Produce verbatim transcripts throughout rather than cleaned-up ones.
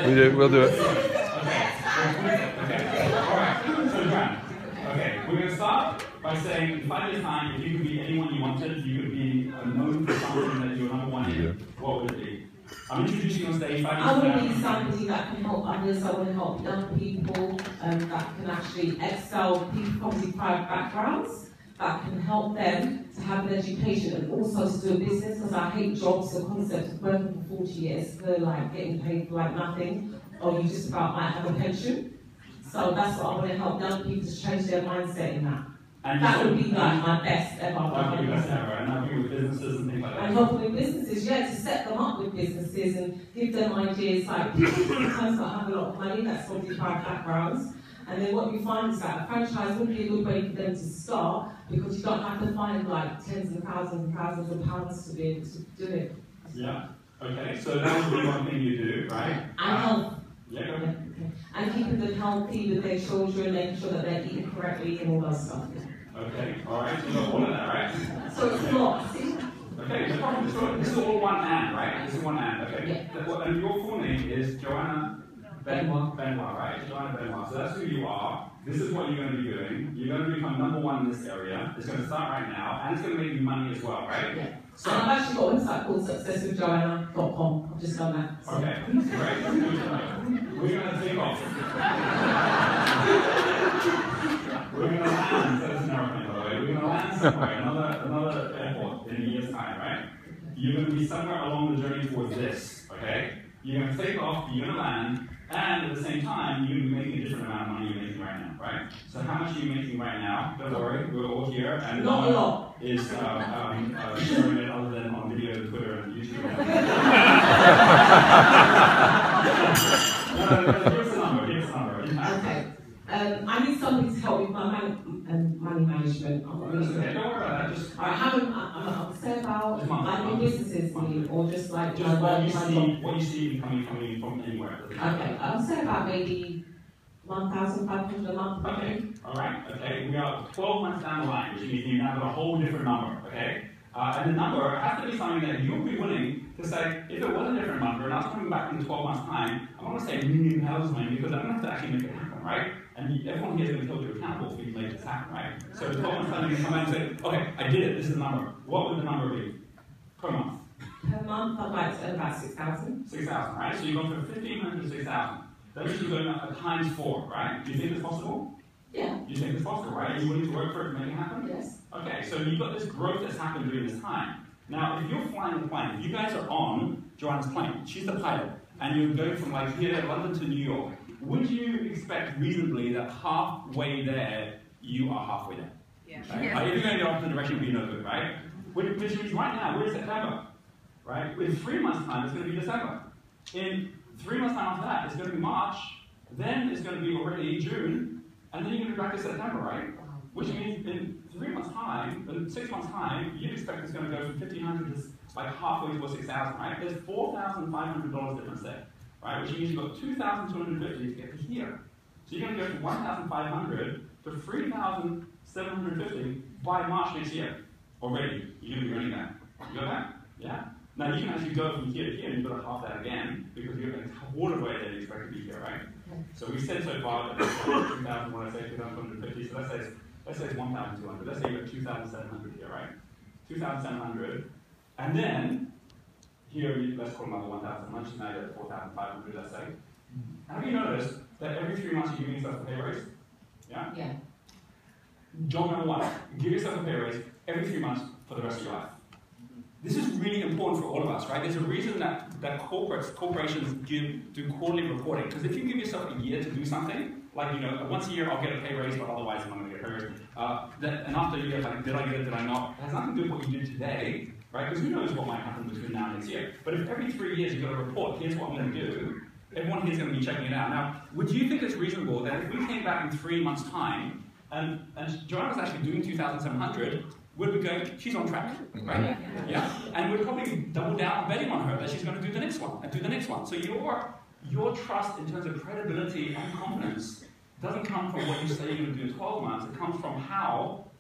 We do, we'll do it. Okay. Okay. All right. So, Joanna. Okay. We're going to start by saying, in five years' time, if you could be anyone you wanted, you could be known for something that you're number one in, what would it be? I'm introducing on stage five years I want to be somebody that can help others. I want to help young people um, that can actually excel, people from deprived backgrounds, that can help them to have an education and also to do a business, because I hate jobs, the concept of working for forty years for like getting paid for like nothing, or you just about might have a pension. So that's what I want to help young people to change their mindset in that. And that would be like my best ever. That would be best ever, and helping with businesses and things like that. And helping with businesses, yeah, to set them up with businesses and give them ideas. Like people sometimes don't have a lot of money, that's from deprived backgrounds. And then what you find is that a franchise would be a good way for them to start, because you don't have to find like tens of thousands and thousands of pounds to be able to do it. Yeah. Okay. So that would be one thing you do, right? And health. Yeah. Go ahead. Okay. And keeping them healthy with their children, making sure that they're eating correctly and all that stuff. Okay. All right. So you got all of that, right? So it's not. See? Okay. No problem. This is all, this is all one and, right? This is one and. Okay. Yeah. And your full name is Joanna Benoit. Benoit, right? Joanna Benoit. So that's who you are. This is what you're going to be doing. You're going to become number one in this area. It's going to start right now, and it's going to make you money as well, right? Yeah. So and I've actually got a website called success with joanna dot com. I've just done that. So. Okay, great. We're going to take off. We're going to land. That's an airplane, by the way. We're going to land somewhere, another another airport in a year's time, right? You're going to be somewhere along the journey towards this. Okay? You're going to take off. You're going to land. And at the same time, you're going to be making a different amount of money you're making right now, right? So how much are you making right now? Don't worry, we're all here. And not a lot. Is uh, um, uh, sharing it other than on video, Twitter, and YouTube. no, no, no, give us a number, give us a number. Okay. Um, I need somebody to help with my man um, money management. I'm not really sure. Okay, don't worry about that. Just, I haven't, I'm not upset about like new businesses, money, or just like just my what work, you my see, job. what you see coming, coming from anywhere. Okay, I'll say about maybe one thousand five hundred a month. Okay, all right, okay. We are twelve months down the line, which means you now have a whole different number, okay? Uh, and the number has to be something that you'll be willing to say, if it was a different number, and I was coming back in twelve months' time, I want to say a million pounds, because I'm going to have to actually make it happen, right? And everyone here is going to hold you accountable for you to make this happen, right? So twelve months' time, you can come back and say, okay, I did it, this is the number. What would the number be per month? Per month, I'd like to earn about six thousand. six thousand, right? So you've gone from fifteen hundred to six thousand. That means you're going up times four, right? Do you think it's possible? Yeah. You think it's possible, right? Are you willing to work for it to make it happen? Yes. Okay, so you've got this growth that's happened during this time. Now, if you're flying the plane, if you guys are on Joanna's plane, she's the pilot, and you're going from like here, London to New York, would you expect reasonably that halfway there, you are halfway there? Yeah. Right? Yeah. Like, if you're going the opposite direction, it would be no good, right? Which means right now, we're in September, right? In three months' time, it's going to be December. In three months' time after that, it's going to be March. Then it's going to be already June, and then you're going to be back to September, right? Which means in three months' time, in six months' time, you'd expect it's going to go from fifteen hundred to like halfway towards six thousand, right? There's four thousand five hundred dollars difference there, right? Which means you've got two thousand two hundred fifty to get to here. So you're going to go from one thousand five hundred to three thousand seven hundred fifty by March next year. Already, you're going to be earning that. You got that? Yeah? Now you can actually go from here to here and you've got to half that again, because you're going to quarter way that you expect to be here, right? So we've said so far that it's two thousand, when I say two thousand two hundred fifty, so let's say it's, let's say it's one thousand two hundred. Let's say you've got two thousand seven hundred here, right? two thousand seven hundred. And then, here, you, let's call another one thousand. Let's just now you're at four thousand five hundred, let's say. Have you noticed that every three months you're giving yourself a pay raise? Yeah? Yeah. Job number one, give yourself a pay raise every three months for the rest of your life. This is really important for all of us, right? There's a reason that, that corporates, corporations give, do quarterly reporting. Because if you give yourself a year to do something, like, you know, once a year I'll get a pay raise, but otherwise I'm not going to get a pay raise. Uh, that, and after a year, like, did I get it, did I not? It has nothing to do with what you did today, right? Because who knows what might happen between now and next year. But if every three years you've got a report, here's what I'm going to do, everyone here is going to be checking it out. Now, would you think it's reasonable that if we came back in three months' time, and, and Joanna was actually doing two thousand seven hundred, would we go, she's on track, right? Yeah. And we'd probably double down on betting on her that she's going to do the next one, and do the next one. So your, your trust in terms of credibility and confidence doesn't come from what you say you're going to do in twelve months, it comes from how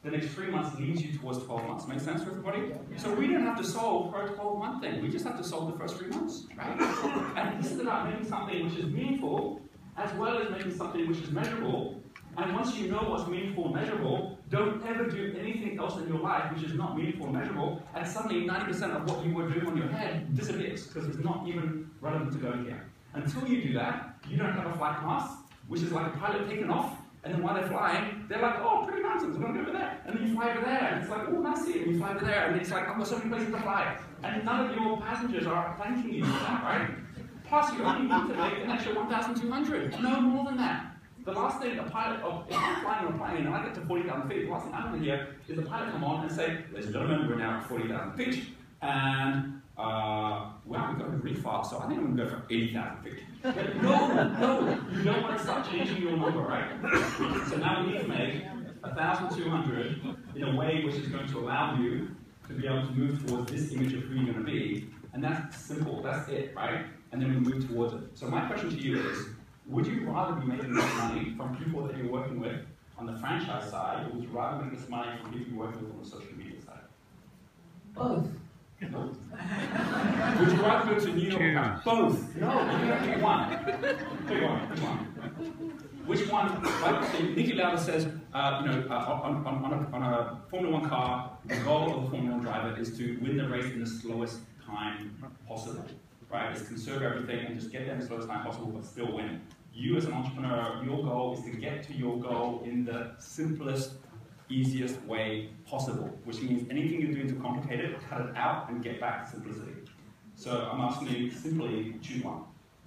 the next three months leads you towards twelve months. Make sense for everybody? So we don't have to solve for a twelve month thing. We just have to solve the first three months, right? And this is about making something which is meaningful, as well as making something which is measurable. And once you know what's meaningful and measurable, don't ever do anything else in your life which is not meaningful and measurable, and suddenly ninety percent of what you were doing on your head disappears, because it's not even relevant to go in here. Until you do that, you don't have a flight path, which is like a pilot taking off, and then while they're flying, they're like, oh, pretty mountains, we're going to go over there. And then you fly over there, and it's like, oh, nice see, and you fly over there, and it's like, I've got so many places to fly. And none of your passengers are thanking you for that, right? Plus, you only need to make an extra one thousand two hundred, no more than that. The last thing a pilot, of, if I'm flying on a plane and I get to forty thousand feet, the last thing I want to hear is the pilot come on and say, ladies and gentlemen, we're now at forty thousand feet, and uh, wow, we're going really fast, so I think I'm going to go for eighty thousand feet. But no, no, you don't want to start changing your number, right? So now we need to make one thousand two hundred in a way which is going to allow you to be able to move towards this image of who you're going to be, and that's simple, that's it, right? And then we move towards it. So my question to you is, would you rather be making this money from people that you're working with on the franchise side, or would you rather make this money from people you're working with on the social media side? Both. No. Would you rather go to New York? Both. No, you have to pick one. Pick one. Pick one. Which one? Like Niki Lauda says, uh, you know, uh, on, on, on, a, on a Formula One car, the goal of a Formula One driver is to win the race in the slowest time possible. Right? Is conserve everything and just get there in the slowest time possible, but still win. You as an entrepreneur, your goal is to get to your goal in the simplest, easiest way possible, which means anything you're doing to complicate it, cut it out and get back to simplicity. So I'm asking you simply choose one.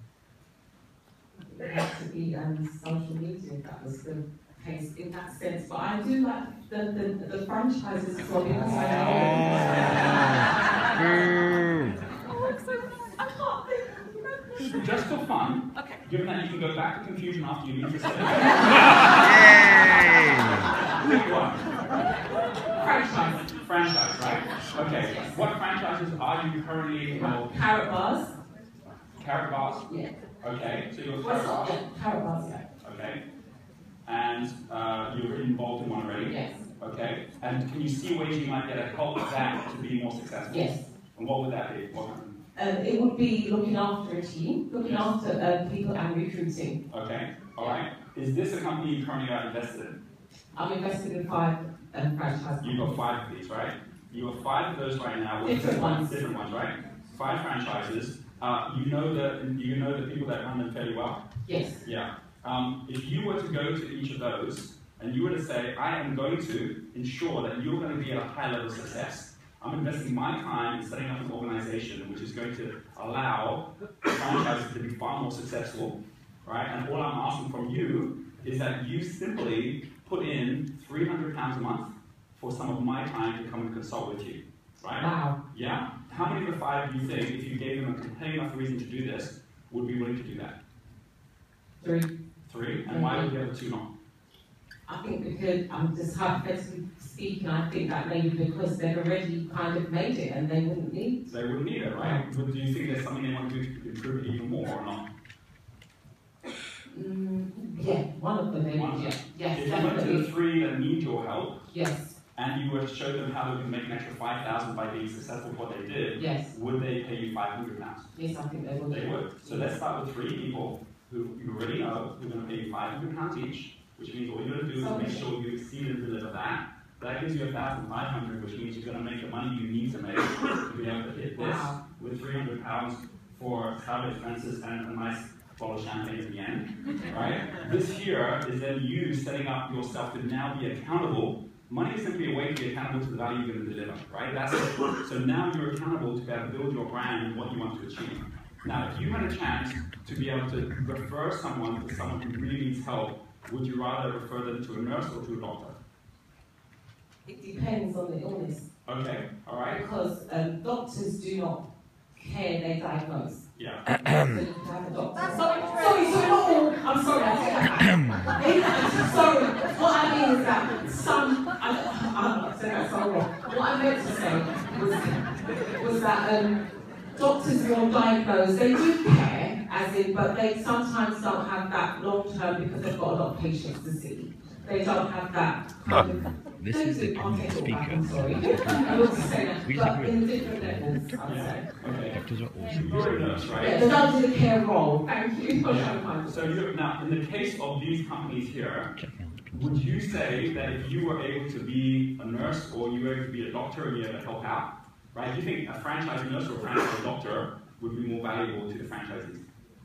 It has to be um, social media, if that was the case in that sense. But I do like the, the, the franchises as well, because I know. I can't think. Just for fun, okay. Given that you can go back to confusion after you leave the stage. Pick one. Franchise. Franchise, right? Okay. What franchises are you currently involved in? Carrot bars. Carrot bars? Yeah. Okay. So you're What's carrot bars? yeah, carrot bars, yeah. Okay. And uh, you're involved in one already? Yes. Okay. And can you see ways you might get to help that to be more successful? Yes. And what would that be? What Um, it would be looking after a team, looking Yes. after uh, people and recruiting. Okay. All right. Is this a company you currently are invested in? I'm invested in five um, franchise You've got five of these, right? You have five of those right now. Different ones. Different ones, right? Five franchises. Uh, you know the you know the people that run them fairly well. Yes. Yeah. Um, if you were to go to each of those and you were to say, I am going to ensure that you're going to be at a high level of success. I'm investing my time in setting up an organization which is going to allow franchises to be far more successful, right? And all I'm asking from you is that you simply put in three hundred pounds a month for some of my time to come and consult with you, right? Wow. Yeah? How many of the five do you think, if you gave them a compelling enough reason to do this, would be willing to do that? Three. Three? And why would the other two not? I think because I'm just hypothetically speaking, I think that maybe because they've already kind of made it and they wouldn't need. They wouldn't need it, right? But do you think there's something they want to do to improve it even more or not? Mm, yeah, one of them maybe. One of them. Yeah. Yes, If you went to definitely. the three that need your help, Yes. and you were to show them how they can make an extra five thousand by being successful at what they did, Yes. would they pay you five hundred pounds? Yes, I think they would. They would. So let's start with three people who you already know who are going to pay you five hundred pounds each, which means all you're going to do is make sure you exceed and deliver that. That gives you one thousand five hundred pounds, which means you're going to make the money you need to make to be able to hit this Wow. with three hundred pounds for travel expenses and a nice bottle of champagne at the end, right? This here is then you setting up yourself to now be accountable. Money is simply a way to be accountable to the value you're going to deliver, right? That's it. So now you're accountable to be able to build your brand and what you want to achieve. Now, if you had a chance to be able to refer someone to someone who really needs help, would you rather refer them to a nurse or to a doctor? It depends on the illness. Okay, all right. Because um, doctors do not care, they diagnose. Yeah. So you can have a doctor. That's not true. Sorry, sorry, no, I'm sorry, I said that. Sorry, what I mean is that some, I, I said that so wrong. What I meant to say was, was that um, doctors will diagnose, they do care, as in, but they sometimes don't have that long term because they've got a lot of patients to see. they don't have that kind of... This is the public speaker. I'm sorry. I was saying that, but in different levels, I'd say. Okay. Doctors are also You're a nurse, right? Yeah, they don't do the care role. Thank you. Yeah. So you're, now, in the case of these companies here, would you say that if you were able to be a nurse or you were able to be a doctor and you had to help out, right? Do you think a franchise nurse or a franchise doctor would be more valuable to the franchisees?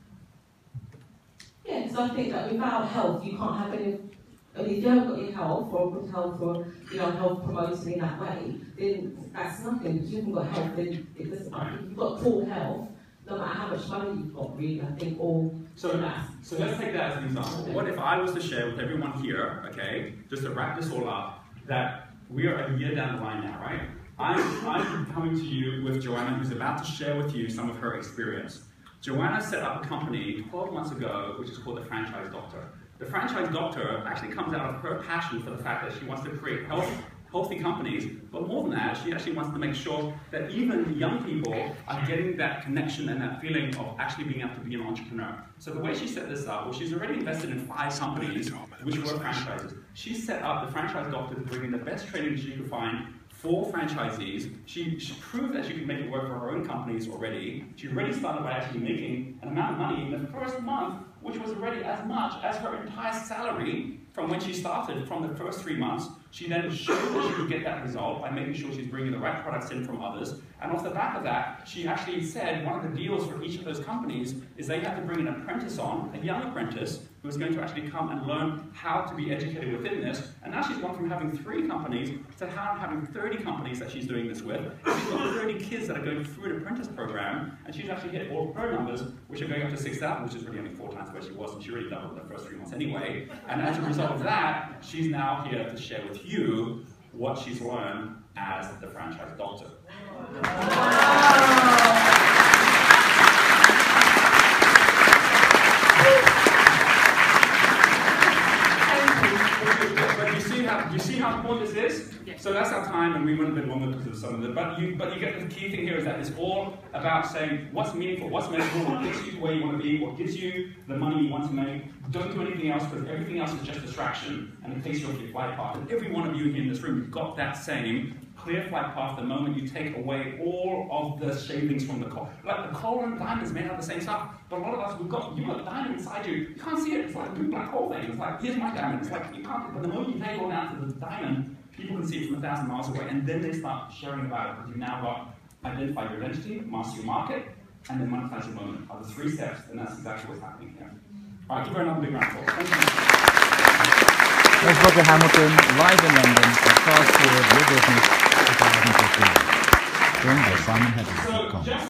Yeah, because I think that without health, you can't have any... I mean, if you haven't got your health, or good health, or you know, health promoting in that way, then that's nothing. If you haven't got health, then it doesn't. If you've got poor health, no matter how much money you've got, really, I think all. So, so let's take that as an example. What if I was to share with everyone here, okay, just to wrap this all up, that we are a year down the line now, right? I'm, I'm coming to you with Joanna, who's about to share with you some of her experience. Joanna set up a company twelve months ago, which is called the Franchise Doctor. The Franchise Doctor actually comes out of her passion for the fact that she wants to create health, healthy companies, but more than that, she actually wants to make sure that even young people are getting that connection and that feeling of actually being able to be an entrepreneur. So the way she set this up, well, she's already invested in five companies, which were franchises. She set up the Franchise Doctor to bring in the best training she could find for franchisees. She, she proved that she could make it work for her own companies already. She already started by actually making an amount of money in the first month, which was already as much as her entire salary from when she started from the first three months. She then showed that she could get that result by making sure she's bringing the right products in from others. And off the back of that, she actually said one of the deals for each of those companies is they had to bring an apprentice on, a young apprentice, who was going to actually come and learn how to be educated within this. And now she's gone from having three companies to having thirty companies that she's doing this with. She's got thirty kids that are going through an apprentice program, and she's actually hit all of her numbers, which are going up to six thousand, which is really only four times where she was, and she already doubled in the first three months anyway. And as a result of that, she's now here to share with you what she's learned as the Franchise Doctor. But you see how you see how important this is? So that's our time, and we went a bit longer because of some of it. But you but you get the key thing here is that it's all about saying what's meaningful, what's measurable, what gets you to where you want to be, what gives you the money you want to make. Don't do anything else, because everything else is just distraction, and it takes you off your flight path. And every one of you in this room, you've got that same clear flight path the moment you take away all of the shavings from the coal. Like the coal and diamonds made out of the same stuff, but a lot of us, we've got, you've got diamond inside you. You can't see it. It's like a big black hole thing. It's like, here's my diamond. It's like, you can't, but the moment you take it all down to the diamond, people can see it from a thousand miles away, and then they start sharing about it, because you've now got identify your identity, master your market, and then monetize your moment. Are the three steps, and that's exactly what's happening here. All right, give her another big round of applause. Thank you. There's Roger Hamilton, live in London for Fast Forward Your Business twenty fifteen, joined by Simon Hedley. So, just